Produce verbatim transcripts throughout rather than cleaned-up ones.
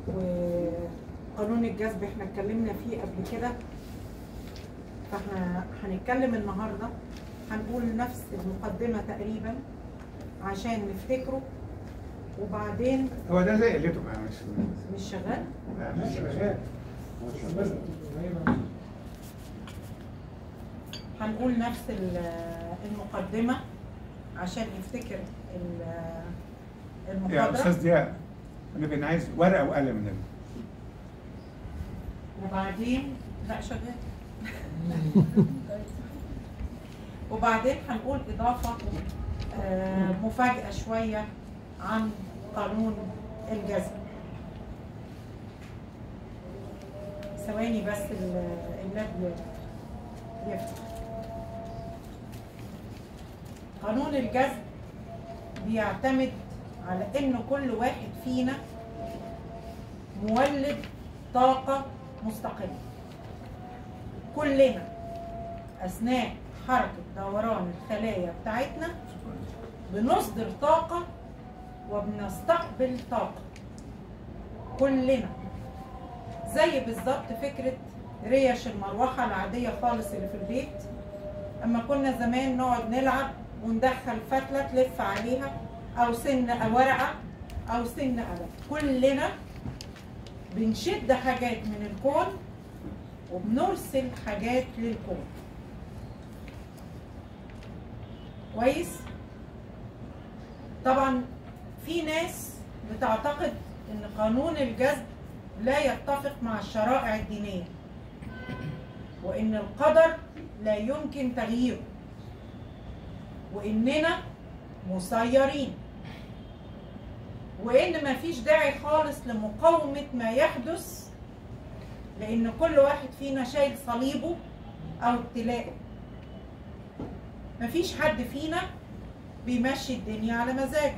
وقانون الجذب احنا اتكلمنا فيه قبل كده، فاحنا هنتكلم النهارده هنقول نفس المقدمه تقريبا عشان نفتكره، وبعدين هو ده زي قلته بقى مش مش شغال؟ لا مش شغال. هنقول نفس المقدمه عشان نفتكر المحاضره. يا استاذ ضياء انا كان عايز ورقه وقلم منك. وبعدين لا شغال. وبعدين هنقول اضافه آه مفاجاه شويه عن قانون الجذب. ثواني بس اللاب يفتح. قانون الجذب بيعتمد على ان كل واحد فينا مولد طاقة مستقلة. كلنا اثناء حركة دوران الخلايا بتاعتنا بنصدر طاقة وبنستقبل طاقة. كلنا زي بالظبط فكرة ريش المروحة العادية خالص اللي في البيت، اما كنا زمان نقعد نلعب وندخل فتلة تلف عليها او سن ورقة او سن قلم. كلنا بنشد حاجات من الكون وبنرسل حاجات للكون. كويس؟ طبعا في ناس بتعتقد ان قانون الجذب لا يتفق مع الشرائع الدينية، وان القدر لا يمكن تغييره، واننا مسيرين، وان ما فيش داعي خالص لمقاومة ما يحدث، لان كل واحد فينا شايل صليبه او ابتلاءه. ما فيش حد فينا بيمشي الدنيا على مزاجه،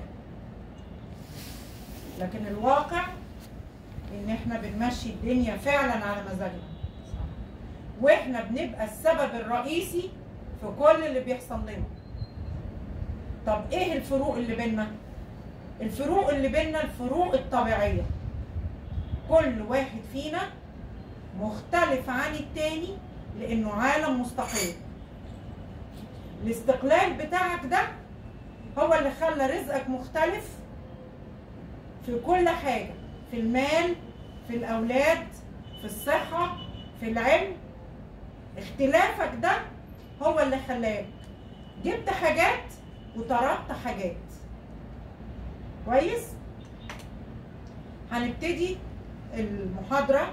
لكن الواقع ان احنا بنمشي الدنيا فعلا على مزاجنا، واحنا بنبقى السبب الرئيسي في كل اللي بيحصل لنا. طب ايه الفروق اللي بيننا؟ الفروق اللي بيننا الفروق الطبيعية. كل واحد فينا مختلف عن التاني لانه عالم مستقل. الاستقلال بتاعك ده هو اللي خلى رزقك مختلف في كل حاجة، في المال، في الأولاد، في الصحة، في العلم. اختلافك ده هو اللي خلاك جبت حاجات وطردت حاجات. كويس؟ هنبتدي المحاضرة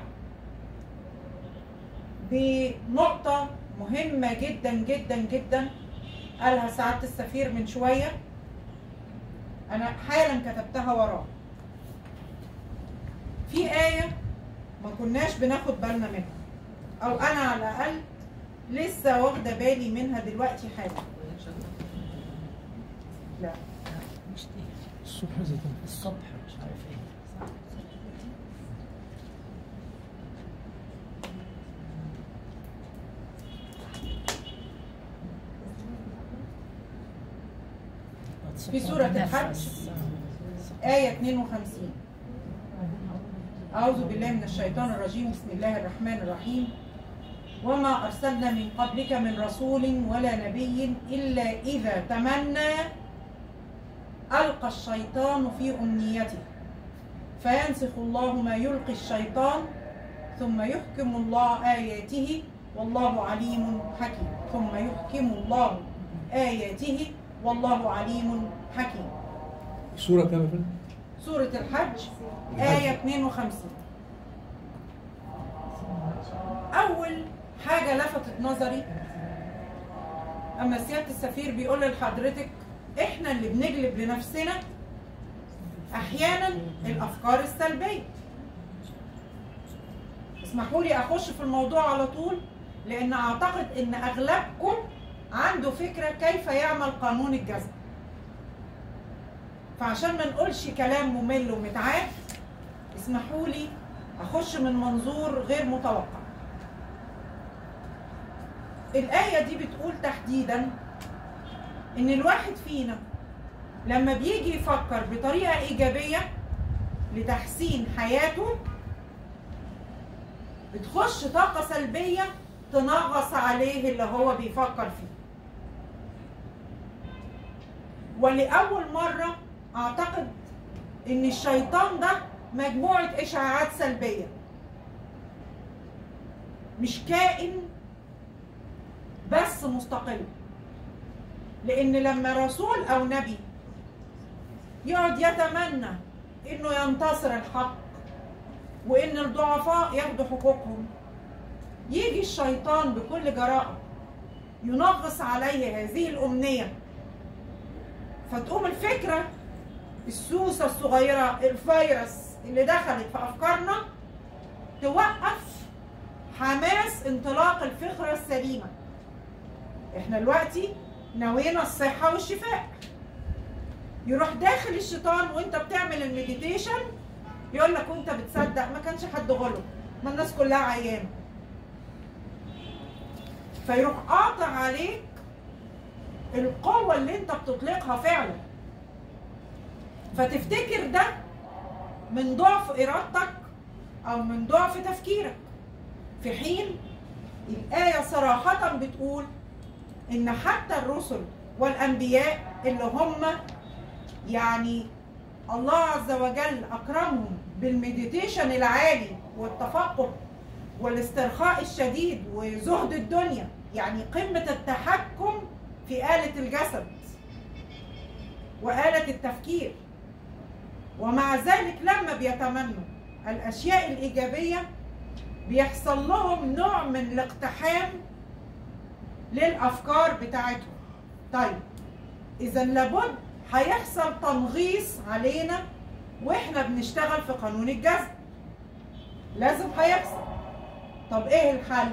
بنقطة مهمة جدا جدا جدا قالها سعادة السفير من شوية، أنا حالا كتبتها وراه. في آية ما كناش بناخد بالنا منها، أو أنا على الأقل لسه واخدة بالي منها دلوقتي حالا. لا مش دي الصبح زيتون الصبح مش عارف ايه. في سورة الحج آية اثنين وخمسين. أعوذ بالله من الشيطان الرجيم، بسم الله الرحمن الرحيم. وما أرسلنا من قبلك من رسول ولا نبي إلا إذا تمنى ألقى الشيطان في أمنيته فينسخ الله ما يلقي الشيطان ثم يحكم الله آياته والله عليم حكيم. ثم يحكم الله آياته والله عليم حكيم. سورة كام فين؟ سورة الحج آية اثنين وخمسين. أول حاجة لفتت نظري أما سيادة السفير بيقول لحضرتك إحنا اللي بنجلب لنفسنا أحيانا الأفكار السلبية. اسمحوا لي أخش في الموضوع على طول، لأن أعتقد إن أغلبكم عنده فكرة كيف يعمل قانون الجذب، فعشان ما نقولش كلام ممل ومتعاد اسمحوا لي أخش من منظور غير متوقع. الآية دي بتقول تحديدا إن الواحد فينا لما بيجي يفكر بطريقة إيجابية لتحسين حياته بتخش طاقة سلبية تنغص عليه اللي هو بيفكر فيه. ولأول مرة أعتقد إن الشيطان ده مجموعة إشعاعات سلبية، مش كائن بس مستقل. لأن لما رسول أو نبي يقعد يتمنى إنه ينتصر الحق وإن الضعفاء ياخدوا حقوقهم، يجي الشيطان بكل جراءة ينغص عليه هذه الأمنية، فتقوم الفكرة السوسة الصغيرة الفيروس اللي دخلت في أفكارنا توقف حماس انطلاق الفكرة السليمة. احنا دلوقتي نوينا الصحة والشفاء، يروح داخل الشيطان وانت بتعمل المديتيشن يقول لك وانت بتصدق ما كانش حد غلط، ما الناس كلها عيانة، فيروح قاطع عليك القوة اللي انت بتطلقها فعلا، فتفتكر ده من ضعف ارادتك او من ضعف تفكيرك، في حين الآية صراحة بتقول ان حتى الرسل والانبياء اللي هم يعني الله عز وجل اكرمهم بالمديتيشن العالي والتفقه والاسترخاء الشديد وزهد الدنيا، يعني قمة التحكم في آلة الجسد وآلة التفكير، ومع ذلك لما بيتمنوا الأشياء الإيجابية بيحصل لهم نوع من الاقتحام للأفكار بتاعتهم. طيب إذا لابد هيحصل تنغيص علينا وإحنا بنشتغل في قانون الجذب، لازم هيحصل. طب إيه الحل؟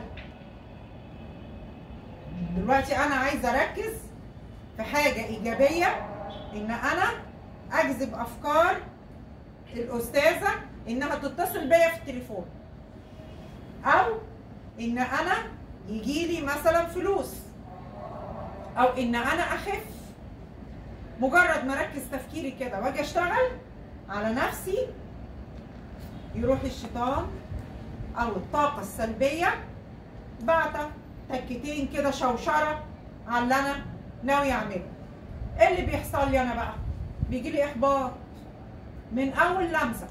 دلوقتي أنا عايزة أركز في حاجة إيجابية، إن أنا أجذب أفكار الأستاذة إنها تتصل بيا في التليفون، أو إن أنا يجيلي مثلا فلوس، أو إن أنا أخف. مجرد ما أركز تفكيري كده وأجي أشتغل على نفسي، يروح الشيطان أو الطاقة السلبية بعتة تكتين كده شوشرة على اللي أنا ناوي أعمله. إيه اللي بيحصل لي أنا بقى؟ بيجيلي إحباط من أول لمسة،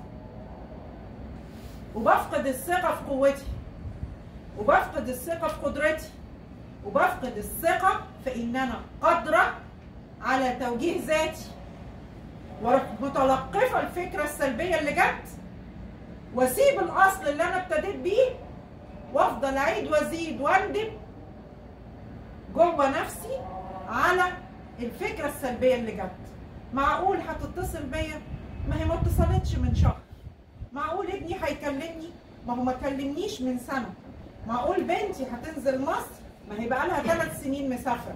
وبفقد الثقة في قوتي، وبفقد الثقة في قدرتي، وبفقد الثقة في إن أنا قادرة على توجيه ذاتي، واروح متلقفة الفكرة السلبية اللي جت، واسيب الأصل اللي أنا ابتديت بيه، وافضل أعيد وازيد واندب جوه نفسي على الفكرة السلبية اللي جت. معقول هتتصل بيا؟ ما هي ما اتصلتش من شهر. معقول ابني هيكلمني؟ ما هو ما كلمنيش من سنة. معقول بنتي هتنزل مصر؟ ما هي بقى لها ثلاث سنين مسافرة.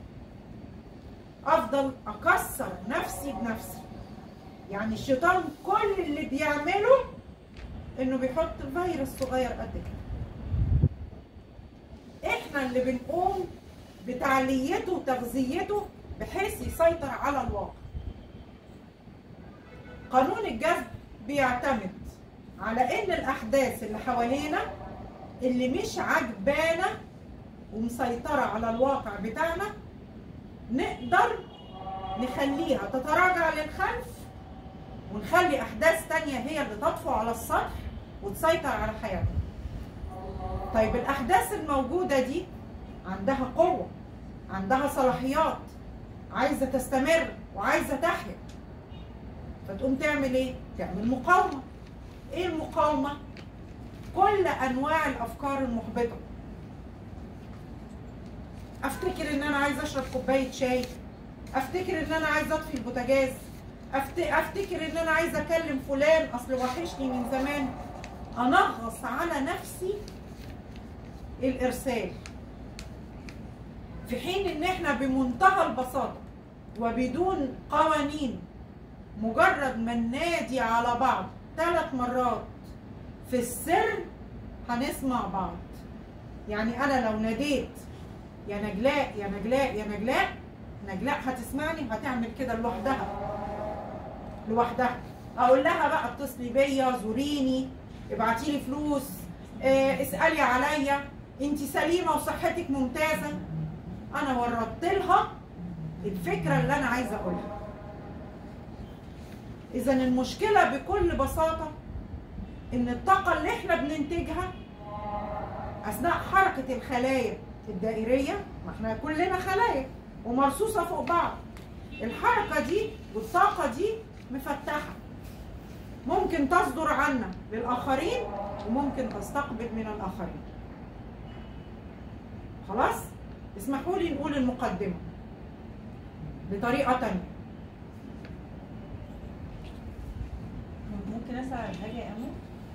أفضل أكسر نفسي بنفسي. يعني الشيطان كل اللي بيعمله إنه بيحط فيروس صغير قد كده. إحنا اللي بنقوم بتعليته وتغذيته بحيث يسيطر على الواقع. قانون الجذب بيعتمد على إن الأحداث اللي حوالينا اللي مش عجبانا ومسيطرة على الواقع بتاعنا نقدر نخليها تتراجع للخلف، ونخلي أحداث تانية هي اللي تطفو على السطح وتسيطر على حياتنا. طيب الأحداث الموجودة دي عندها قوة، عندها صلاحيات، عايزة تستمر وعايزة تحيا، فتقوم تعمل ايه؟ تعمل مقاومة. ايه المقاومة؟ كل أنواع الأفكار المحبطة. أفتكر إن أنا عايزة أشرب كوباية شاي، أفتكر إن أنا عايزة أطفي البوتاجاز، أفتكر إن أنا عايزة أكلم فلان أصل وحشني من زمان. أنغص على نفسي الإرسال، في حين إن إحنا بمنتهى البساطة وبدون قوانين، مجرد ما ننادي على بعض ثلاث مرات في السر هنسمع بعض. يعني أنا لو ناديت يا نجلاء يا نجلاء يا نجلاء، نجلاء هتسمعني وهتعمل كده لوحدها لوحدها. اقول لها بقى اتصلي بيا، زوريني، ابعتي لي فلوس، اه اسالي عليا، انت سليمه وصحتك ممتازه. انا وردت لها الفكره اللي انا عايزه اقولها. اذا المشكله بكل بساطه ان الطاقه اللي احنا بننتجها اثناء حركه الخلايا الدائريه، ما احنا كلنا خلايا ومرصوصه فوق بعض، الحركه دي والطاقه دي مفتحه، ممكن تصدر عنا للاخرين وممكن تستقبل من الاخرين. خلاص؟ اسمحوا لي نقول المقدمه بطريقه تانيه. ممكن اسال على حاجه يا امو؟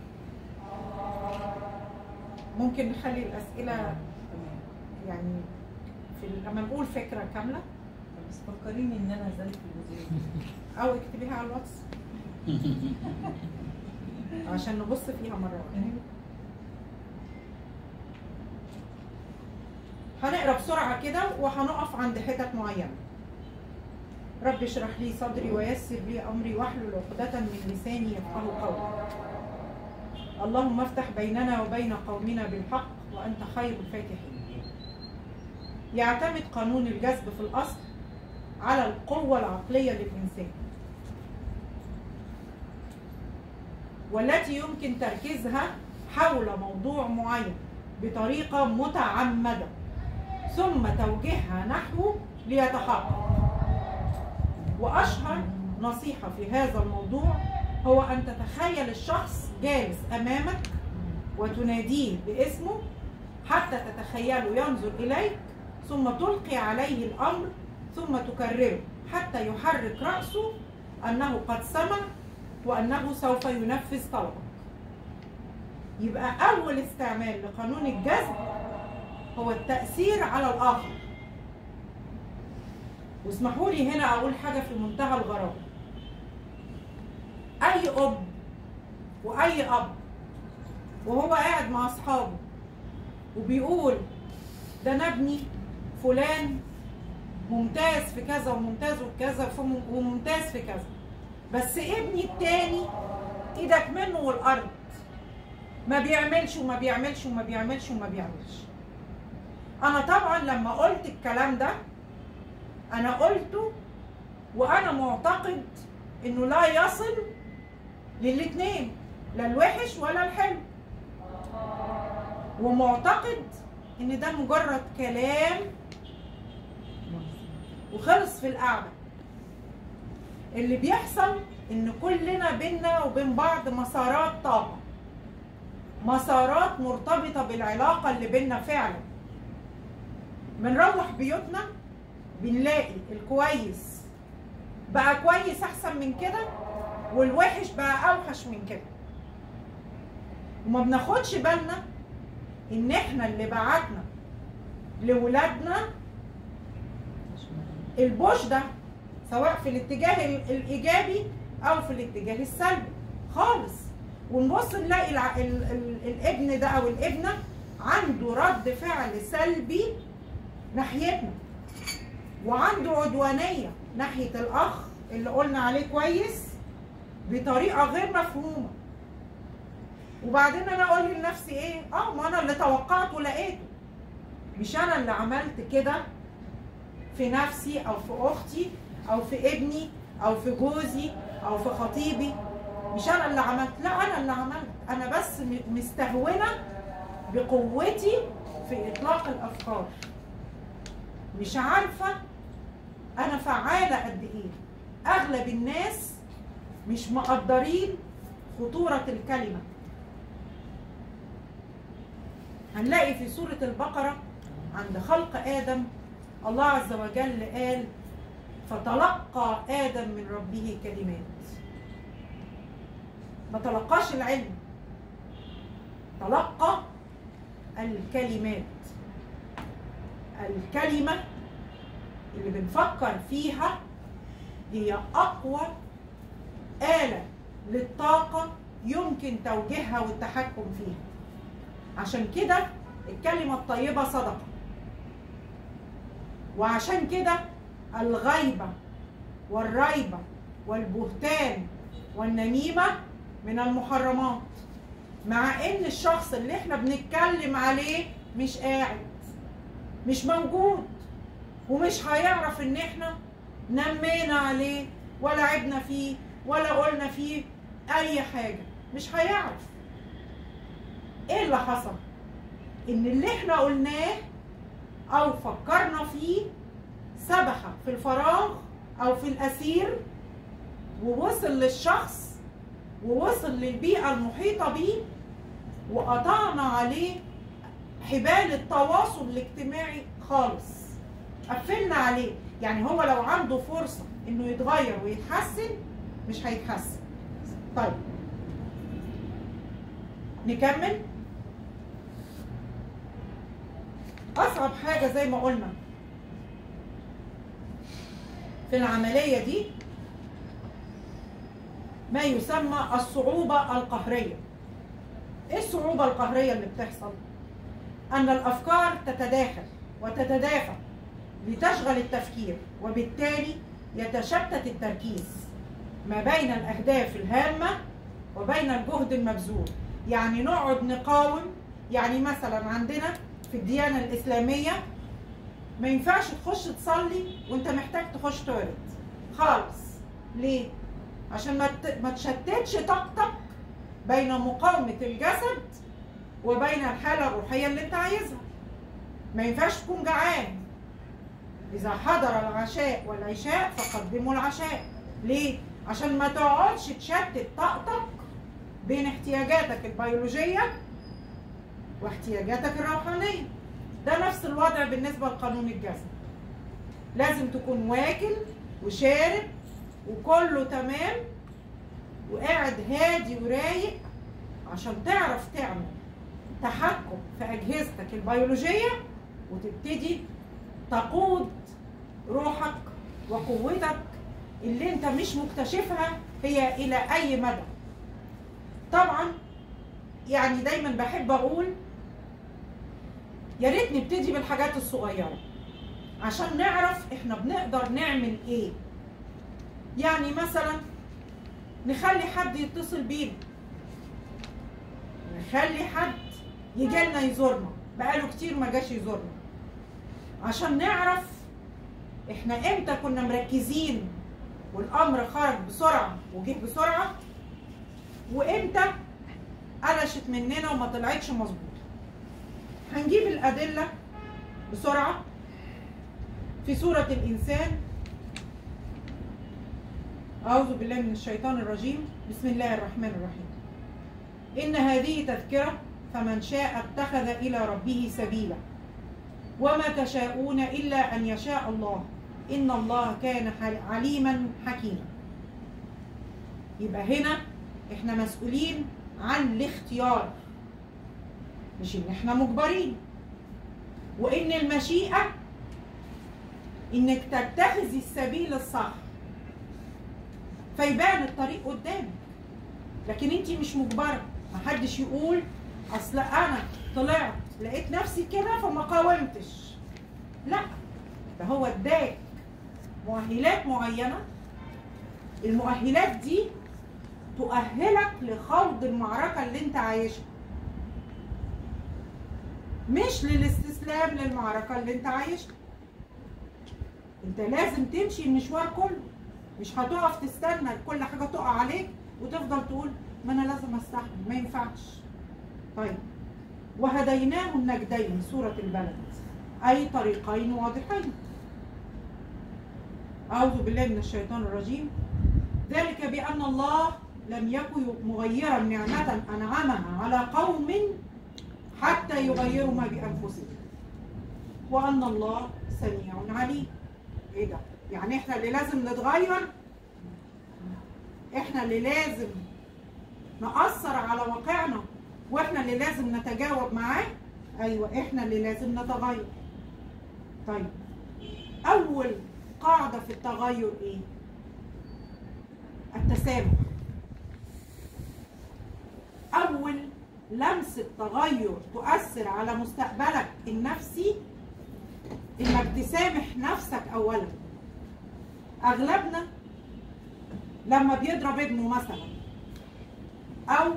ممكن نخلي الاسئله يعني في لما نقول فكره كامله. بس فكريني ان انا هسالك في الجزئيه دي او اكتبيها على الواتس عشان نبص فيها مره واحده. هنقرا بسرعه كده وهنقف عند حتت معينه. رب اشرح لي صدري ويسر لي امري واحلل عقدة من لساني يفقهوا قولي. اللهم افتح بيننا وبين قومنا بالحق وانت خير الفاتحين. يعتمد قانون الجذب في الاصل على القوة العقلية للإنسان، والتي يمكن تركيزها حول موضوع معين بطريقة متعمدة ثم توجيهها نحوه ليتحقق. وأشهر نصيحة في هذا الموضوع هو أن تتخيل الشخص جالس أمامك وتناديه باسمه حتى تتخيله ينظر إليك، ثم تلقي عليه الأمر ثم تكرره حتى يحرك رأسه أنه قد سمع وأنه سوف ينفذ طلبك. يبقى أول استعمال لقانون الجذب هو التأثير على الآخر. واسمحوا لي هنا أقول حاجة في منتهى الغرابة. أي أب وأي أب وهو قاعد مع أصحابه وبيقول ده أنا ابني فلان ممتاز في كذا وممتاز في كذا وممتاز في كذا، بس ابني التاني ايدك منه والارض، ما بيعملش وما بيعملش وما بيعملش وما بيعملش. انا طبعا لما قلت الكلام ده انا قلته وانا معتقد انه لا يصل للاتنين، لا الوحش ولا الحلو، ومعتقد ان ده مجرد كلام وخلص في القعده. اللي بيحصل ان كلنا بينا وبين بعض مسارات طاقه، مسارات مرتبطه بالعلاقه اللي بينا فعلا. بنروح بيوتنا بنلاقي الكويس بقى كويس احسن من كده والوحش بقى اوحش من كده، وما بناخدش بالنا ان احنا اللي بعتنا لولادنا البوش ده، سواء في الاتجاه الايجابي او في الاتجاه السلبي خالص. ونبص نلاقي الع... ال... ال... الابن ده او الابنه عنده رد فعل سلبي ناحيتنا، وعنده عدوانيه ناحيه الاخ اللي قلنا عليه كويس بطريقه غير مفهومه. وبعدين انا اقول لنفسي ايه؟ اه ما انا اللي توقعته ولقيته، مش انا اللي عملت كده في نفسي او في اختي او في ابني او في جوزي او في خطيبي، مش انا اللي عملت، لا انا اللي عملت، انا بس مستهونه بقوتي في اطلاق الافكار، مش عارفه انا فعاله قد ايه. اغلب الناس مش مقدرين خطوره الكلمه. هنلاقي في سوره البقره عند خلق ادم الله عز وجل قال فتلقى آدم من ربه كلمات. ما تلقاش العلم، تلقى الكلمات. الكلمة اللي بنفكر فيها هي أقوى آلة للطاقة يمكن توجيهها والتحكم فيها. عشان كده الكلمة الطيبة صدقة، وعشان كده الغيبة والريبة والبهتان والنميمة من المحرمات، مع ان الشخص اللي احنا بنتكلم عليه مش قاعد، مش موجود، ومش هيعرف ان احنا نمينا عليه ولا عبنا فيه ولا قلنا فيه اي حاجة، مش هيعرف. ايه اللي حصل؟ ان اللي احنا قلناه او فكرنا فيه سبح في الفراغ او في الأثير، ووصل للشخص ووصل للبيئة المحيطة بيه، وقطعنا عليه حبال التواصل الاجتماعي خالص، قفلنا عليه. يعني هو لو عنده فرصة انه يتغير ويتحسن مش هيتحسن. طيب نكمل. اصعب حاجة زي ما قلنا في العملية دي ما يسمى الصعوبة القهرية. ايه الصعوبة القهرية اللي بتحصل؟ ان الافكار تتداخل وتتدافع لتشغل التفكير، وبالتالي يتشتت التركيز ما بين الاهداف الهامة وبين الجهد المبذول. يعني نقعد نقاوم. يعني مثلا عندنا في الديانة الإسلامية ما ينفعش تخش تصلي وانت محتاج تخش تواليت خالص. ليه؟ عشان ما تشتتش طاقتك بين مقاومة الجسد وبين الحالة الروحية اللي انت عايزها. ما ينفعش تكون جعان. إذا حضر العشاء والعشاء فقدموا العشاء. ليه؟ عشان ما تقعدش تشتت طاقتك بين احتياجاتك البيولوجية واحتياجاتك الروحانية. ده نفس الوضع بالنسبة لقانون الجسد. لازم تكون واكل وشارب وكله تمام وقاعد هادي ورايق عشان تعرف تعمل تحكم في أجهزتك البيولوجية وتبتدي تقود روحك وقوتك اللي انت مش مكتشفها هي إلى أي مدى. طبعا يعني دايما بحب أقول يا ريت نبتدي بالحاجات الصغيرة عشان نعرف احنا بنقدر نعمل ايه. يعني مثلا نخلي حد يتصل بينا، نخلي حد يجي لنا يزورنا، بقاله كتير ما جاش يزورنا، عشان نعرف احنا امتى كنا مركزين والامر خرج بسرعة وجه بسرعة، وامتى قلشت مننا وما طلعتش مظبوطة. هنجيب الأدلة بسرعة في سورة الإنسان. أعوذ بالله من الشيطان الرجيم. بسم الله الرحمن الرحيم. إن هذه تذكرة فمن شاء اتخذ إلى ربه سبيلا وما تشاءون إلا أن يشاء الله إن الله كان عليما حكيما. يبقى هنا إحنا مسؤولين عن الاختيار، مش إن إحنا مجبرين. وإن المشيئة إنك تتخذي السبيل الصح فيبان الطريق قدامك، لكن انت مش مجبره. محدش يقول اصل انا طلعت لقيت نفسي كده فما قاومتش. لا، ده هو اداك مؤهلات معينه، المؤهلات دي تؤهلك لخوض المعركه اللي انت عايشها، مش للاستسلام للمعركه اللي انت عايشها. انت لازم تمشي المشوار كله، مش هتقف تستنى كل حاجه تقع عليك وتفضل تقول ما انا لازم استحمل، ما ينفعش. طيب، وهديناه النجدين سوره البلد، اي طريقين واضحين. اعوذ بالله من الشيطان الرجيم. ذلك بان الله لم يكن مغيرا نعمه انعمها على قوم حتى يغيروا ما بانفسهم وان الله سميع عليم. ايه ده؟ يعني احنا اللي لازم نتغير؟ احنا اللي لازم نأثر على واقعنا واحنا اللي لازم نتجاوب معاه؟ ايوه، احنا اللي لازم نتغير. طيب، اول قاعدة في التغير ايه؟ التسامح. اول لمسة تغير تؤثر على مستقبلك النفسي انك تسامح نفسك اولا. اغلبنا لما بيضرب ابنه مثلا او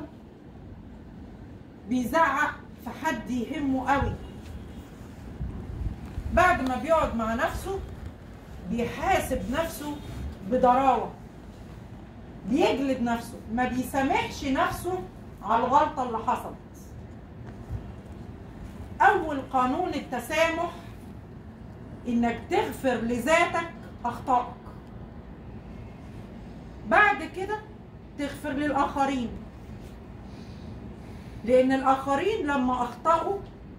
بيزعق في حد يهمه قوي، بعد ما بيقعد مع نفسه بيحاسب نفسه بضراوه، بيجلد نفسه، ما بيسامحش نفسه على الغلطه اللي حصلت. اول قانون التسامح انك تغفر لذاتك اخطائك، بعد كده تغفر للاخرين، لان الاخرين لما اخطأوا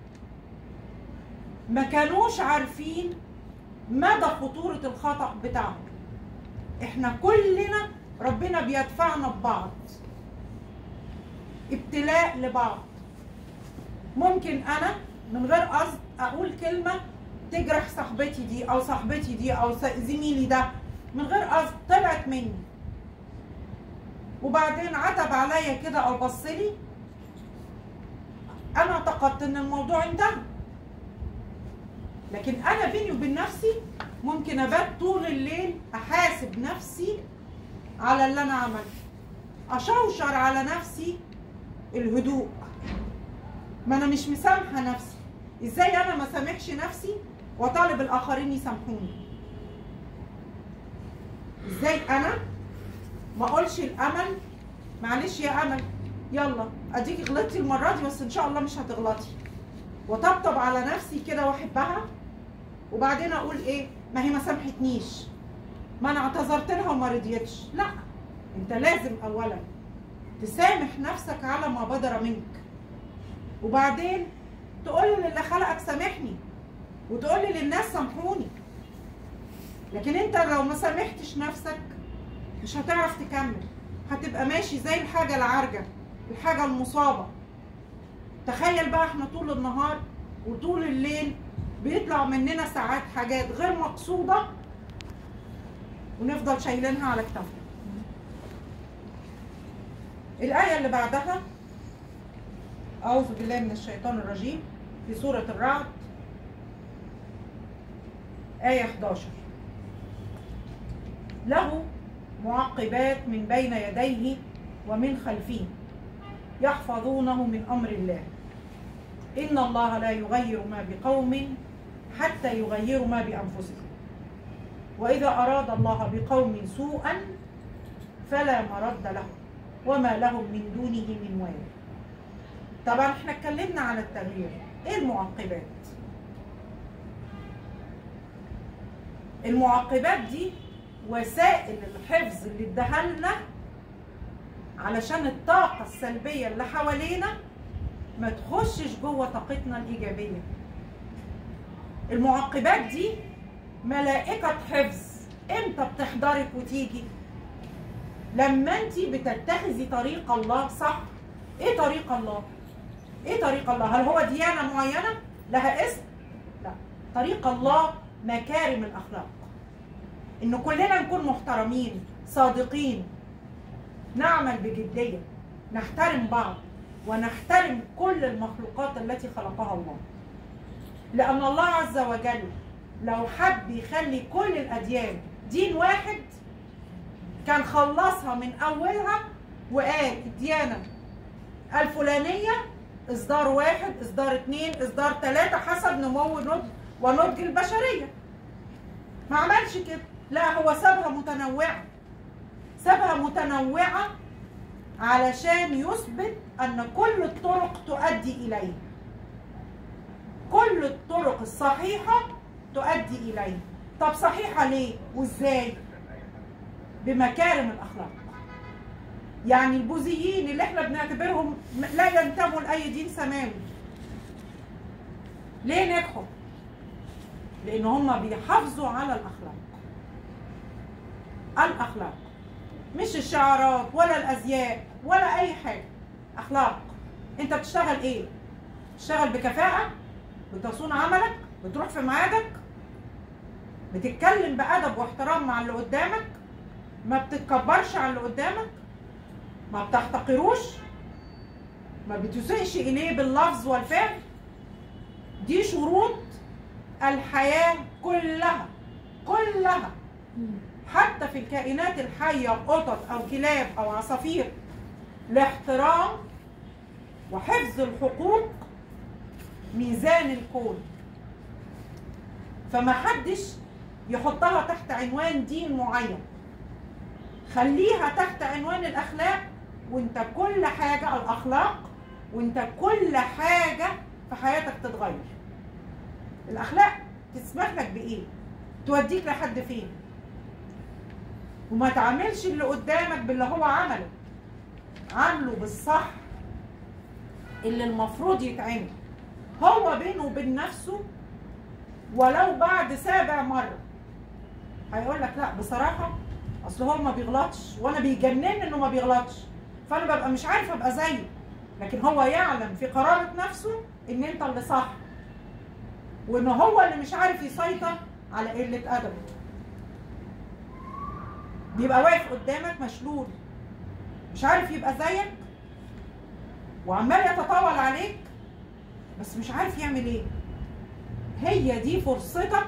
ما كانوش عارفين مدى خطورة الخطأ بتاعهم. احنا كلنا ربنا بيدفعنا ببعض، ابتلاء لبعض. ممكن انا من غير قصد اقول كلمة تجرح صاحبتي دي او صاحبتي دي او زميلي ده، من غير قصد طلعت مني، وبعدين عتب عليا كده او بصلي، انا اعتقدت ان الموضوع انتهى. لكن انا بيني وبين نفسي ممكن ابات طول الليل احاسب نفسي على اللي انا عملته، اشوشر على نفسي الهدوء. ما انا مش مسامحه نفسي، ازاي انا ما سامحش نفسي وطالب الاخرين يسامحوني؟ ازاي انا ما اقولش الامل معلش يا امل يلا اديكي غلطتي المره دي بس ان شاء الله مش هتغلطي، وطبطب على نفسي كده واحبها، وبعدين اقول ايه؟ ما هي ما سامحتنيش، ما انا اعتذرت لها وما رضيتش. لا، انت لازم اولا تسامح نفسك على ما بدر منك، وبعدين تقول للي خلقك سامحني، وتقول للناس سامحوني. لكن انت لو ما سامحتش نفسك مش هتعرف تكمل، هتبقى ماشي زي الحاجه العارجه، الحاجه المصابه. تخيل بقى احنا طول النهار وطول الليل بيطلع مننا ساعات حاجات غير مقصوده ونفضل شايلينها على كتافنا. الآية اللي بعدها أعوذ بالله من الشيطان الرجيم في سورة الرعد آية إحداشر: له معقبات من بين يديه ومن خلفه يحفظونه من أمر الله إن الله لا يغير ما بقوم حتى يغيروا ما بأنفسهم وإذا أراد الله بقوم سوءا فلا مرد له وما لهم من دونه من وال. طبعا احنا اتكلمنا على التغيير. ايه المعقبات؟ المعقبات دي وسائل الحفظ اللي اداها لنا علشان الطاقة السلبية اللي حوالينا ما تخشش جوه طاقتنا الإيجابية. المعقبات دي ملائكة حفظ. امتى بتحضرك وتيجي؟ لما انت بتتخذي طريق الله صح. ايه طريق الله؟ ايه طريق الله؟ هل هو ديانة معينة لها اسم؟ لا، طريق الله مكارم الأخلاق، إن كلنا نكون محترمين صادقين، نعمل بجدية، نحترم بعض ونحترم كل المخلوقات التي خلقها الله. لأن الله عز وجل لو حب يخلي كل الأديان دين واحد كان خلصها من أولها وقال الديانة الفلانية إصدار واحد، إصدار اتنين، إصدار تلاتة حسب نمو ونضج البشرية. ما عملش كده، لا هو سابها متنوعة، سابها متنوعة علشان يثبت أن كل الطرق تؤدي إليه، كل الطرق الصحيحة تؤدي إليه. طب صحيحة ليه وإزاي؟ بمكارم الأخلاق. يعني البوذيين اللي احنا بنعتبرهم لا ينتموا لأي دين سماوي، ليه نجحوا؟ لأن هم بيحافظوا على الأخلاق. الأخلاق مش الشعارات ولا الأزياء ولا أي حاجة، أخلاق. أنت بتشتغل إيه؟ بتشتغل بكفاءة؟ بتصون عملك؟ بتروح في ميعادك؟ بتتكلم بأدب واحترام مع اللي قدامك؟ ما بتتكبرش على اللي قدامك؟ ما بتحتقروش؟ ما بتسيئش إليه باللفظ والفعل؟ دي شروط الحياة كلها كلها. حتى في الكائنات الحية، قطط أو كلاب أو عصافير، الاحترام وحفظ الحقوق ميزان الكون. فما حدش يحطها تحت عنوان دين معين، خليها تحت عنوان الأخلاق، وانت كل حاجة الأخلاق، وانت كل حاجة في حياتك تتغير. الأخلاق تسمح لك بإيه؟ توديك لحد فين؟ وما تعملش اللي قدامك باللي هو عمله، عامله بالصح اللي المفروض يتعمل هو بينه وبين نفسه. ولو بعد سابع مرة هيقول لك لا بصراحة اصل هو ما بيغلطش، وانا بيجنني انه ما بيغلطش، فانا ببقى مش عارفه ابقى زيه. لكن هو يعلم في قرارة نفسه ان انت اللي صح، وان هو اللي مش عارف يسيطر على قلة ادبه. بيبقى واقف قدامك مشلول، مش عارف يبقى زيك، وعمال يتطاول عليك، بس مش عارف يعمل ايه. هي دي فرصتك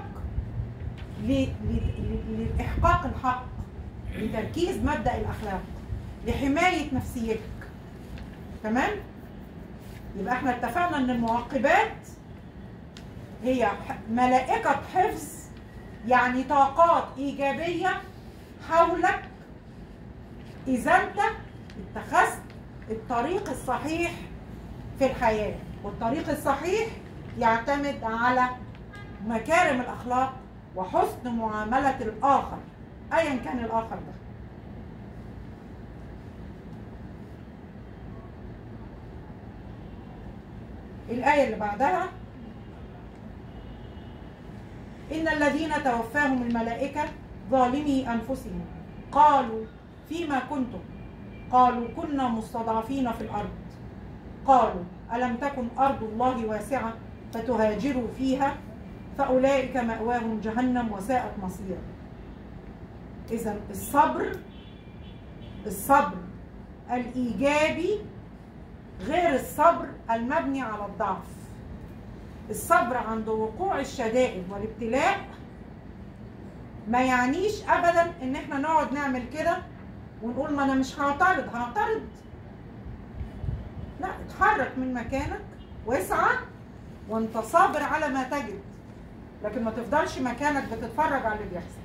لإحقاق الحق، لتركيز مبدأ الأخلاق، لحماية نفسيتك. تمام؟ يبقى احنا اتفقنا ان المعقبات هي ملائكة حفظ، يعني طاقات إيجابية حولك إذا أنت اتخذت الطريق الصحيح في الحياة. والطريق الصحيح يعتمد على مكارم الأخلاق وحسن معاملة الآخر أيا كان الآخر ده. الآية اللي بعدها: إن الذين توفاهم الملائكة ظالمي أنفسهم قالوا فيما كنتم؟ قالوا كنا مستضعفين في الأرض. قالوا ألم تكن أرض الله واسعة فتهاجروا فيها فأولئك مأواهم جهنم وساءت مصيرا. إذن الصبر الصبر الإيجابي غير الصبر المبني على الضعف. الصبر عند وقوع الشدائد والابتلاء ما يعنيش أبدا إن احنا نقعد نعمل كده ونقول ما أنا مش هعترض. هعترض؟ لا، اتحرك من مكانك واسعى وانت صابر على ما تجد، لكن ما تفضلش مكانك بتتفرج على اللي بيحصل.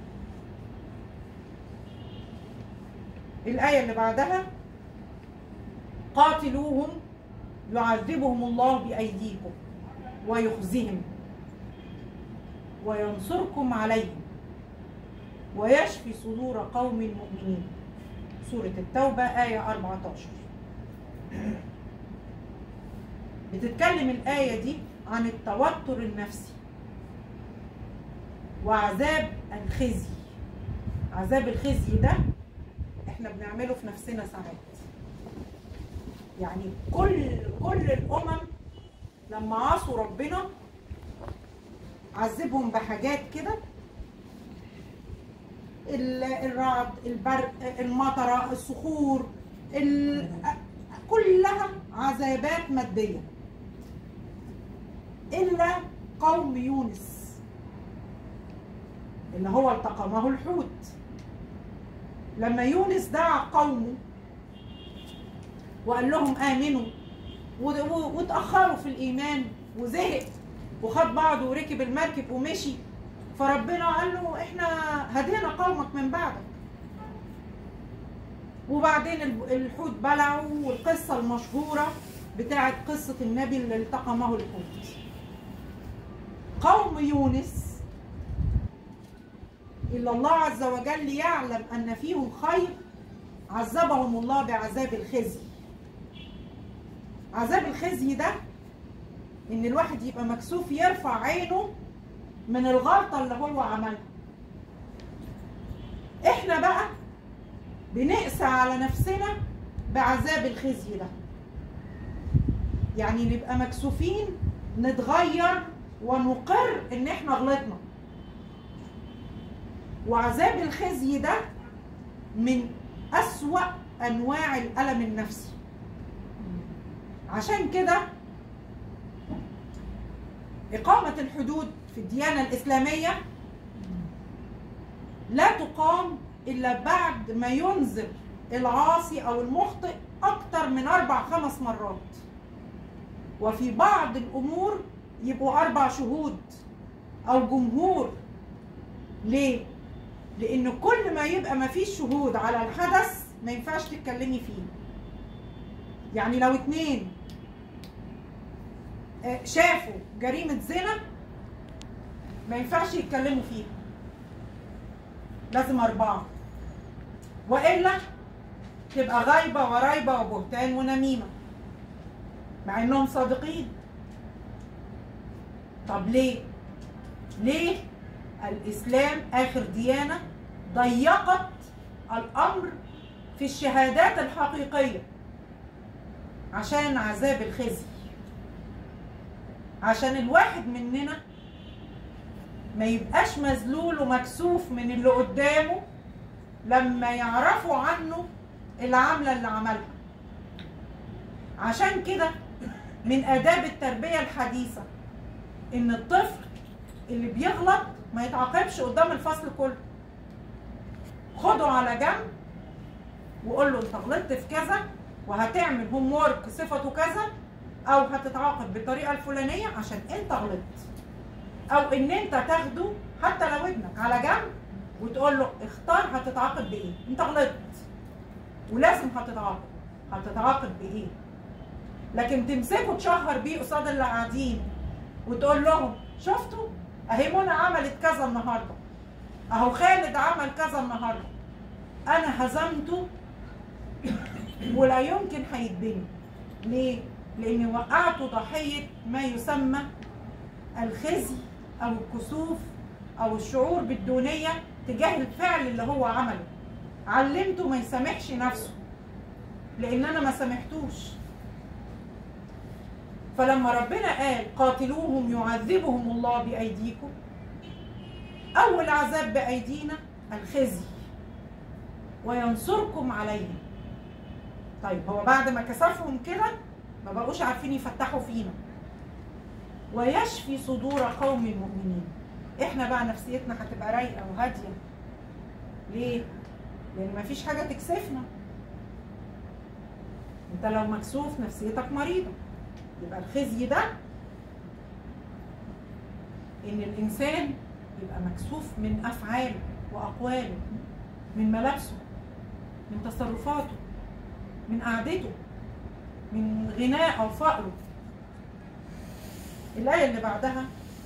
الآية اللي بعدها: قاتلوهم يعذبهم الله بأيديكم ويخزيهم وينصركم عليهم ويشفي صدور قوم مؤمنين. سورة التوبة آية أربعة عشر. بتتكلم الآية دي عن التوتر النفسي وعذاب الخزي. عذاب الخزي ده احنا بنعمله في نفسنا ساعات. يعني كل كل الأمم لما عصوا ربنا عذبهم بحاجات كده، الرعد، البرق، المطره، الصخور، كلها عذابات ماديه، الا قوم يونس اللي هو التقمه الحوت. لما يونس دعا قومه وقال لهم امنوا واتاخروا في الايمان وزهق وخد بعضه وركب المركب ومشي، فربنا قال له احنا هدينا قومك من بعدك. وبعدين الحوت بلعه، والقصه المشهوره بتاعت قصه النبي اللي التقمه الحوت. قوم يونس إلا الله عز وجل يعلم أن فيهم خير عذبهم الله بعذاب الخزي. عذاب الخزي ده إن الواحد يبقى مكسوف يرفع عينه من الغلطة اللي هو عملها. إحنا بقى بنقسى على نفسنا بعذاب الخزي ده، يعني نبقى مكسوفين نتغير ونقر إن إحنا غلطنا. وعذاب الخزي ده من أسوأ أنواع الألم النفسي. عشان كده إقامة الحدود في الديانة الإسلامية لا تقام إلا بعد ما ينذر العاصي أو المخطئ أكتر من أربع خمس مرات. وفي بعض الأمور يبقوا أربع شهود أو جمهور. ليه؟ لأن كل ما يبقى ما فيش شهود على الحدث ما ينفعش تتكلمي فيه. يعني لو اتنين شافوا جريمة زنا ما ينفعش يتكلموا فيها، لازم أربعة، وإلا تبقى غايبة ورايبة وبهتان ونميمة مع إنهم صادقين. طب ليه؟ ليه الإسلام آخر ديانة ضيقت الأمر في الشهادات الحقيقية؟ عشان عذاب الخزي، عشان الواحد مننا ما يبقاش مذلول ومكسوف من اللي قدامه لما يعرفوا عنه العملة اللي عملها. عشان كده من آداب التربية الحديثة إن الطفل اللي بيغلط ما يتعاقبش قدام الفصل كله. خده على جنب وقول له انت غلطت في كذا وهتعمل هوم وورك صفته كذا، او هتتعاقب بالطريقه الفلانيه عشان انت غلطت. او ان انت تاخده حتى لو ابنك على جنب وتقول له اختار هتتعاقب بايه، انت غلطت ولازم هتتعاقب، هتتعاقب بايه؟ لكن تمسكه تشهر بيه قصاد اللي قاعدين وتقول لهم شفتوا اهي منى عملت كذا النهارده، اهو خالد عمل كذا النهارده، انا هزمته ولا يمكن هيتبني. ليه؟ لاني وقعته ضحيه ما يسمى الخزي او الكسوف او الشعور بالدونيه تجاه الفعل اللي هو عمله. علمته ما يسامحش نفسه لان انا ما سامحتوش. فلما ربنا قال قاتلوهم يعذبهم الله بايديكم، اول عذاب بايدينا الخزي وينصركم عليهم. طيب هو بعد ما كسفهم كده ما بقوش عارفين يفتحوا فينا. ويشفي صدور قوم مؤمنين. احنا بقى نفسيتنا هتبقى رايقه وهاديه. ليه؟ لان مفيش حاجه تكسفنا. انت لو مكسوف نفسيتك مريضه. يبقى الخزي ده ان الانسان يبقى مكسوف من افعاله واقواله، من ملابسه، من تصرفاته، من قعدته، من غناء او فقره. الآية اللي بعدها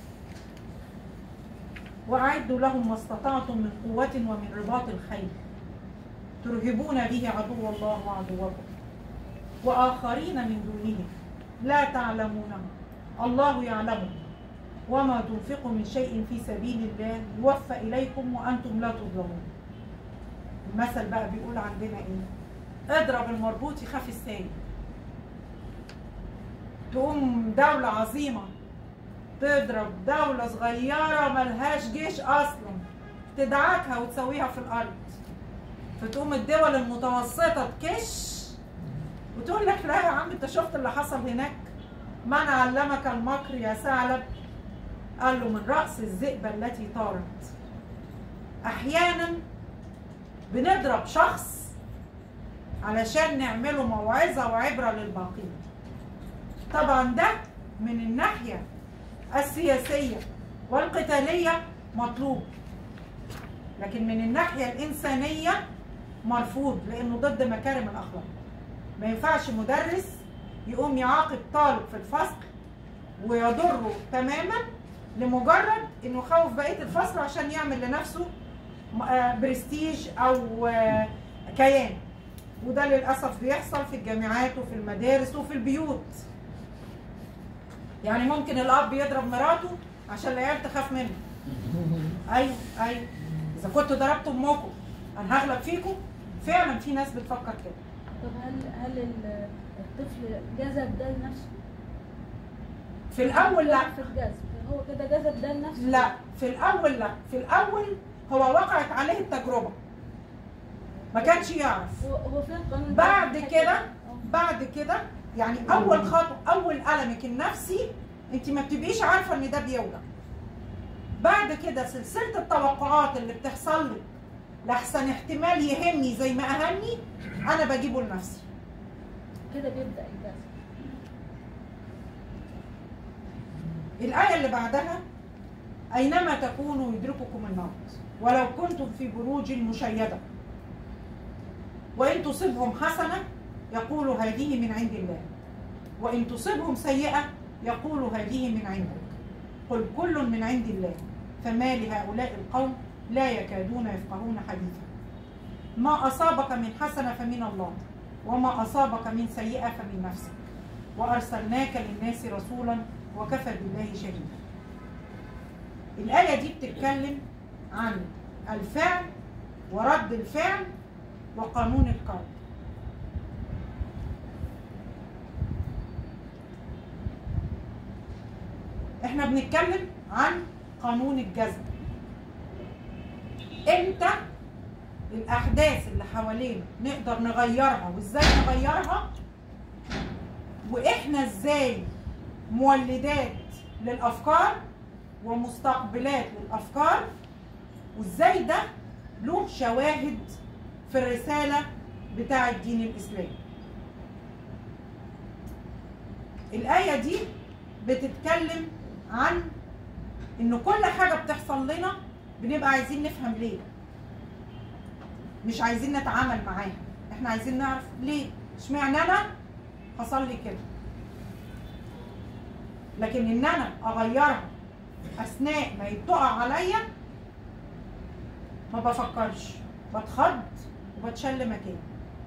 وأعدوا لهم ما استطعتم من قوة ومن رباط الخيل ترهبون به عدو الله وعدوكم وآخرين من دونهم لا تعلمونهم الله يعلمهم وما تنفقوا من شيء في سبيل الله يوفى إليكم وأنتم لا تظلمون. المثل بقى بيقول عندنا إيه؟ اضرب المربوط يخاف السايب. تقوم دولة عظيمة تضرب دولة صغيرة ملهاش جيش أصلا، تدعكها وتسويها في الأرض. فتقوم الدول المتوسطة تكش وتقول لك لا يا عم انت شفت اللي حصل هناك؟ من علمك المكر يا ثعلب؟ قال له من رأس الذئبة التي طارت. أحيانا بنضرب شخص علشان نعمله موعظة وعبرة للباقين. طبعا ده من الناحية السياسية والقتالية مطلوب، لكن من الناحية الإنسانية مرفوض لأنه ضد مكارم الأخلاق. ما ينفعش مدرس يقوم يعاقب طالب في الفصل ويضره تماما لمجرد انه خوف بقية الفصل عشان يعمل لنفسه برستيج او كيان. وده للأسف بيحصل في الجامعات وفي المدارس وفي البيوت. يعني ممكن الأب يضرب مراته عشان العيال تخاف منه. أيوه أيوه إذا كنتوا ضربتوا أمكم أنا هغلب فيكم. فعلا في ناس بتفكر كده. طب هل هل الطفل جذب ده لنفسه؟ في الأول لا. في الجذب هو كده جذب ده لنفسه؟ لا في الأول لا، في الأول هو وقعت عليه التجربة. ما كانش يعرف. هو فين القانون؟ بعد كده بعد كده يعني اول خطوه اول ألمك النفسي انت ما بتبقيش عارفه ان ده بيوجع. بعد كده سلسله التوقعات اللي بتحصل لك لحسن احتمال يهمني زي ما اهمني انا بجيبه لنفسي. كده بيبدأ الجزم. الآية اللي بعدها أينما تكونوا يدرككم الموت ولو كنتم في بروج مشيدة وإن تصبهم حسنة يقولوا هذه من عند الله وإن تصبهم سيئة يقولوا هذه من عندك قل كل من عند الله فما لهؤلاء القوم لا يكادون يفقهون حديثا. ما أصابك من حسنة فمن الله وما أصابك من سيئة فمن نفسك وأرسلناك للناس رسولا وكفى بالله شهيدا. الآية دي بتتكلم عن الفعل ورد الفعل وقانون الكرم. احنا بنتكلم عن قانون الجذب. امتى الأحداث اللي حوالينا نقدر نغيرها وازاي نغيرها، واحنا ازاي مولدات للأفكار ومستقبلات للأفكار، وازاي ده له شواهد في الرسالة بتاع الدين الإسلامي. الآية دي بتتكلم عن إن كل حاجة بتحصل لنا بنبقى عايزين نفهم ليه، مش عايزين نتعامل معاها، احنا عايزين نعرف ليه، اشمعنى أنا حصل لي كده. لكن إن أنا أغيرها أثناء ما يتقع عليا ما بفكرش، بتخض وبتشل مكاني.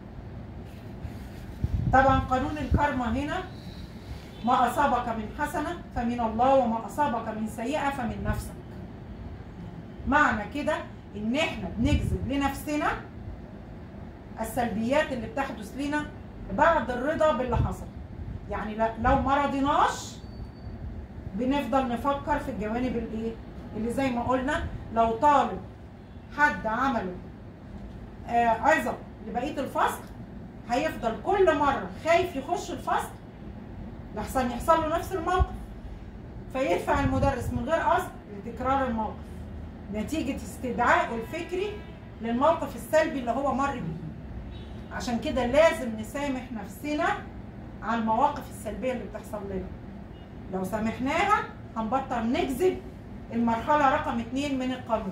طبعا قانون الكارما هنا ما أصابك من حسنة فمن الله وما أصابك من سيئة فمن نفسك. معنى كده إن إحنا بنجذب لنفسنا السلبيات اللي بتحدث لنا بعد الرضا باللي حصل. يعني لو ما رضيناش بنفضل نفكر في الجوانب الايه اللي زي ما قلنا. لو طالب حد عمله آه عظة لبقية الفصل هيفضل كل مرة خايف يخش الفصل لحسن يحصل له نفس الموقف، فيدفع المدرس من غير قصد لتكرار الموقف نتيجة استدعائه الفكري للموقف السلبي اللي هو مر بيه. عشان كده لازم نسامح نفسنا على المواقف السلبية اللي بتحصل لنا. لو سامحناها هنبطل نجذب المرحلة رقم اتنين من القانون.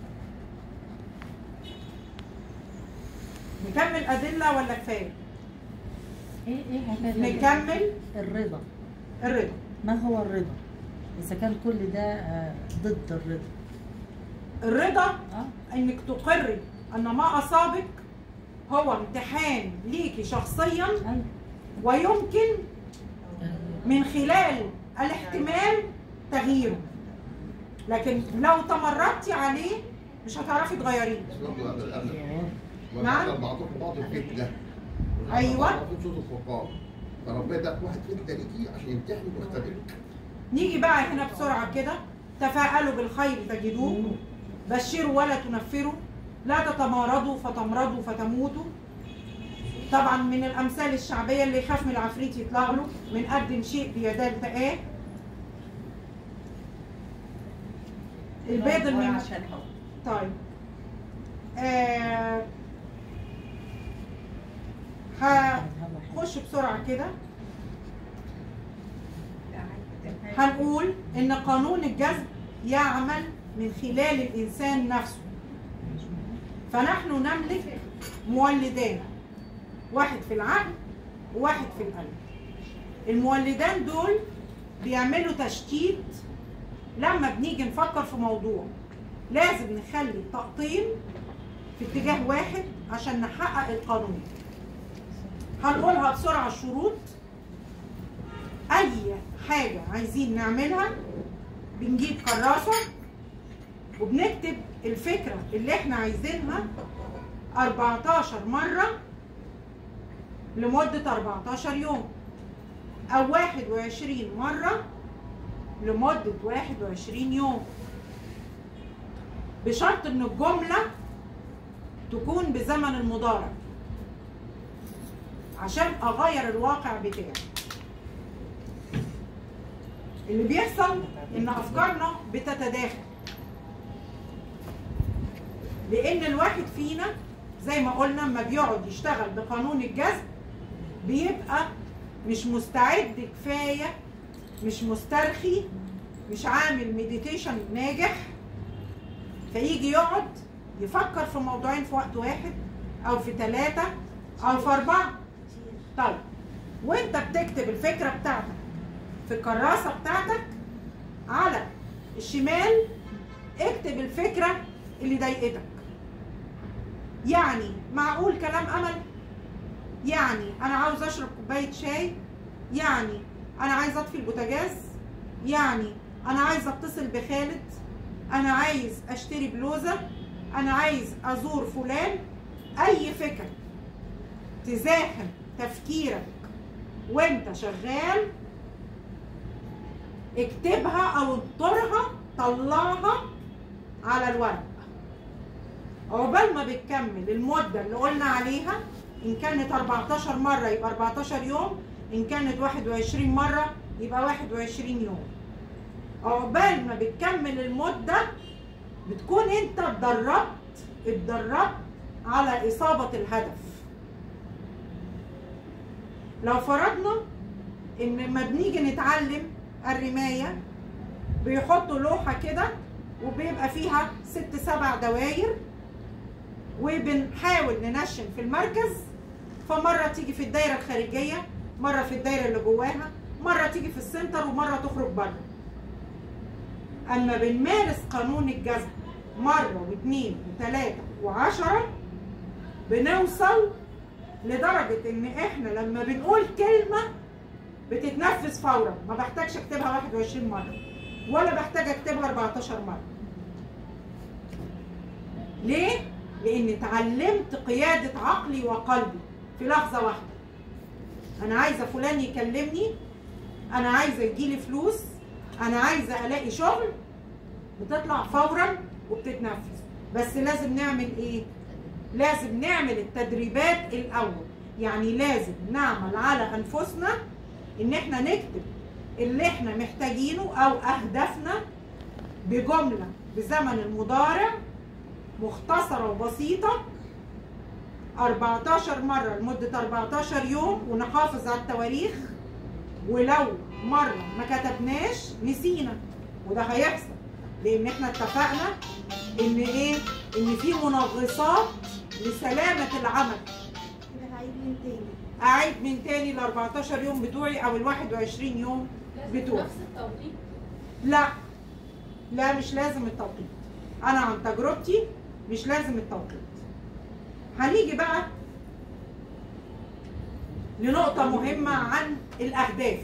نكمل أدلة ولا كفاية؟ ايه ايه حكايه نكمل الرضا؟ الرضا. ما هو الرضا؟ اذا كان كل ده آه، ضد الرضا. الرضا اه انك تقري ان ما اصابك هو امتحان ليكي شخصيا ايوه ويمكن من خلال الاحتمال تغييره، لكن لو تمردتي عليه مش هتعرفي تغيريه. نعم. بعضكم بعض الفتنه. ايوه. في صوت الفقار. فربنا ده واحد فتنه ليكي عشان يمتحن ويختبرك. نيجي بقى هنا بسرعه كده. تفاءلوا بالخير تجدوه، بشروا ولا تنفروا، لا تتمارضوا فتمرضوا فتموتوا. طبعا من الامثال الشعبيه اللي يخاف من العفريت يطلع له، من قدم شيء بيداه التقاه. البيض المن... طيب آه... هخش بسرعه كده. هنقول ان قانون الجذب يعمل من خلال الانسان نفسه. فنحن نملك مولدان، واحد في العقل وواحد في القلب. المولدان دول بيعملوا تشتيت لما بنيجي نفكر في موضوع. لازم نخلي طاقتين في اتجاه واحد عشان نحقق القانون. هنقولها بسرعة الشروط. أي حاجة عايزين نعملها بنجيب كراسة وبنكتب الفكرة اللي احنا عايزينها أربعتاشر مرة لمدة أربعتاشر يوم، أو واحد وعشرين مرة لمدة واحد وعشرين يوم، بشرط إن الجملة تكون بزمن المضارع عشان أغير الواقع بتاعي. اللي بيحصل إن أفكارنا بتتداخل. لان الواحد فينا زي ما قلنا لما بيقعد يشتغل بقانون الجذب بيبقى مش مستعد كفايه، مش مسترخي، مش عامل مديتيشن ناجح، فيجي يقعد يفكر في موضوعين في وقت واحد او في ثلاثه او في اربعه. طيب وانت بتكتب الفكره بتاعتك في الكراسه بتاعتك على الشمال اكتب الفكره اللي ضايقتك. يعني معقول كلام امل؟ يعني انا عاوز اشرب كوبايه شاي؟ يعني انا عايز اطفي البوتاجاز؟ يعني انا عايز اتصل بخالد؟ انا عايز اشتري بلوزه؟ انا عايز ازور فلان؟ اي فكره تزاحم تفكيرك وانت شغال اكتبها او انطرها، طلعها على الورق. عقبال ما بتكمل المده اللي قلنا عليها، ان كانت أربعتاشر مره يبقى أربعتاشر يوم، ان كانت واحد وعشرين مره يبقى واحد وعشرين يوم. عقبال ما بتكمل المده بتكون انت اتدربت اتدربت على اصابه الهدف. لو فرضنا ان لما بنيجي نتعلم الرمايه بيحطوا لوحه كده وبيبقى فيها ست سبع دواير وبنحاول ننشن في المركز، فمره تيجي في الدايره الخارجيه، مره في الدايره اللي جواها، مره تيجي في السنتر ومره تخرج بره. اما بنمارس قانون الجذب مره واثنين وثلاثه وعشره بنوصل لدرجه ان احنا لما بنقول كلمه بتتنفذ فورا، ما بحتاجش اكتبها واحد وعشرين مره ولا بحتاج اكتبها أربعتاشر مره. ليه؟ لاني اتعلمت قياده عقلي وقلبي في لحظه واحده. انا عايزه فلان يكلمني، انا عايزه يجيلي فلوس، انا عايزه الاقي شغل، بتطلع فورا وبتتنفذ. بس لازم نعمل ايه؟ لازم نعمل التدريبات الاول. يعني لازم نعمل على انفسنا ان احنا نكتب اللي احنا محتاجينه او اهدافنا بجمله بزمن المضارع مختصره وبسيطه أربعتاشر مره لمده أربعتاشر يوم، ونحافظ على التواريخ. ولو مره ما كتبناش نسينا، وده هيحصل لان احنا اتفقنا ان ايه؟ ان في منغصات لسلامه العمل. كده هعيد من تاني. اعيد من تاني ال أربعتاشر يوم بتوعي او ال واحد وعشرين يوم بتوعي. نفس التوقيت؟ لا لا مش لازم التوقيت. انا عن تجربتي مش لازم التوقيت. هنيجي بقى لنقطة مهمة عن الأهداف.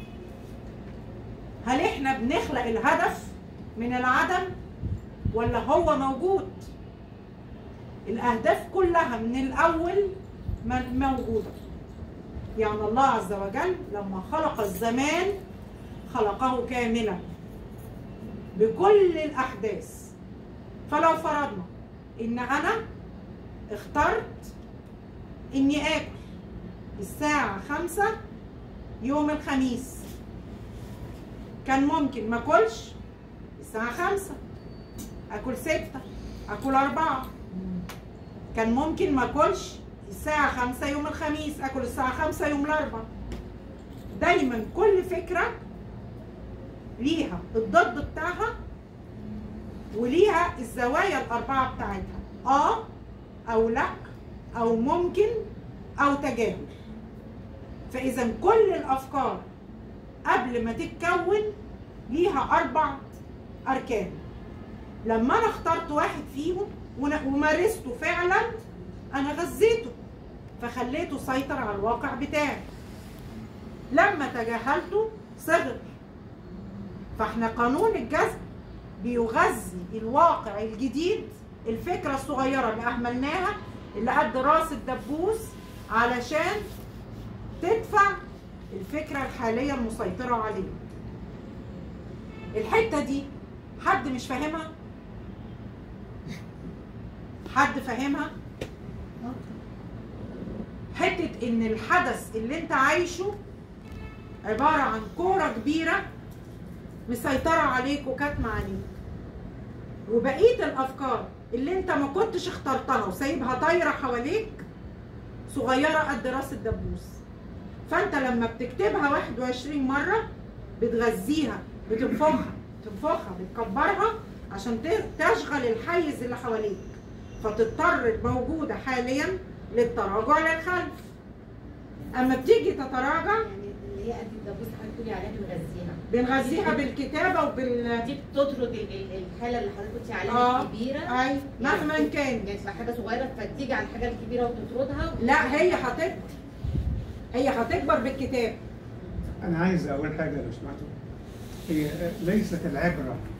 هل احنا بنخلق الهدف من العدم ولا هو موجود؟ الأهداف كلها من الأول موجودة. يعني الله عز وجل لما خلق الزمان خلقه كاملا بكل الأحداث. فلو فرضنا إن أنا اخترت إني آكل الساعة خمسة يوم الخميس، كان ممكن ما أكلش الساعة خمسة، أكل ستة، أكل أربعة. كان ممكن ما أكلش الساعة خمسة يوم الخميس، أكل الساعة خمسة يوم الأربعاء. دايما كل فكرة ليها الضد بتاعها وليها الزوايا الأربعة بتاعتها، آه أو لأ أو ممكن أو تجاهل. فإذا كل الأفكار قبل ما تتكون ليها أربع أركان. لما أنا اخترت واحد فيهم ومارسته فعلا أنا غذيته فخليته سيطر على الواقع بتاعي. لما تجاهلته صغر. فاحنا قانون الجذب بيغذي الواقع الجديد، الفكرة الصغيرة اللي أهملناها اللي قد راس الدبوس علشان تدفع الفكرة الحالية المسيطرة عليه. الحتة دي حد مش فاهمها؟ حد فاهمها؟ حتة ان الحدث اللي انت عايشه عبارة عن كورة كبيرة مسيطرة عليك وكاتمة عليك، وبقية الافكار اللي انت ما كنتش اخترتها وسايبها طايره حواليك صغيره قد راس الدبوس. فانت لما بتكتبها واحد وعشرين مره بتغذيها، بتنفخها تنفخها بتكبرها عشان تشغل الحيز اللي حواليك، فتضطر الموجوده حاليا للتراجع للخلف. اما بتيجي تتراجع يعني اللي هي قد الدبوس حضرتك بتقولي عليها بنغذيها بنغذيها بالكتابه وبال دي بتطرد ال- ال- الحاله اللي حضرتك قلتي عليها اه الكبيره. اي مهما يعني كان، يعني تبقى حاجه صغيره فتيجي على الحاجه الكبيره وتطردها. لا هي هتكبر، هي هتكبر بالكتاب. انا عايز اقول حاجه لو سمحتوا. هي ليست العبره